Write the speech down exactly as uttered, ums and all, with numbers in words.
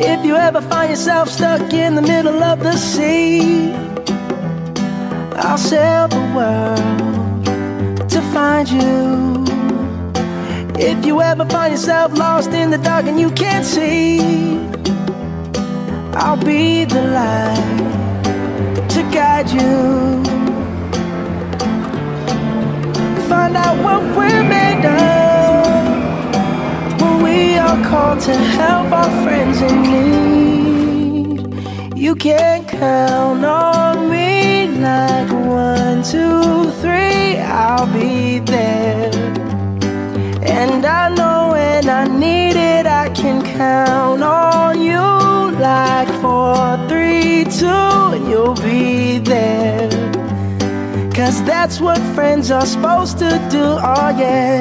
If you ever find yourself stuck in the middle of the sea, I'll sail the world to find you. If you ever find yourself lost in the dark and you can't see, I'll be the light to guide you. Find out what we're made of when we are called to help our friends in need. You can count on me like one, two, three, I'll be there. And I know when I need it, I can count on you like four, three, two, and you'll be there. Cause that's what friends are supposed to do, oh yeah.